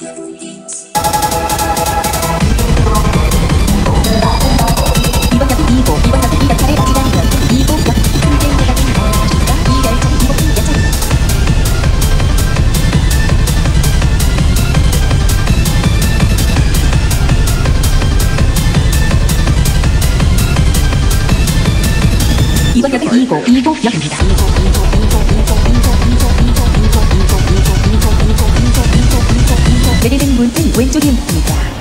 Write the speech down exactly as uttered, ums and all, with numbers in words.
이번 역은 이고, 이번 역은 이몇 차례 지나면 이고 역 통제인대가 됩니다. 주의가 이 열차는 이곡 몇 차례. 이번 역은 이고, 이곡 역입니다. 내리는 문은 왼쪽입니다.